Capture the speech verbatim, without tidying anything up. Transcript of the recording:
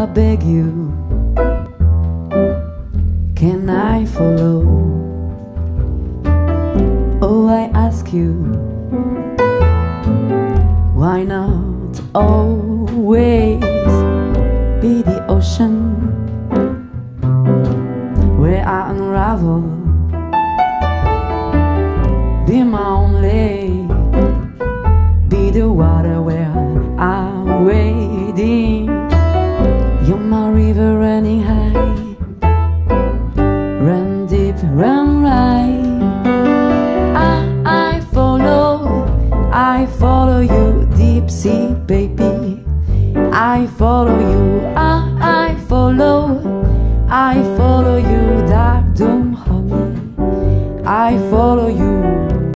beg you, can I follow? Oh, I ask you, why not always be the ocean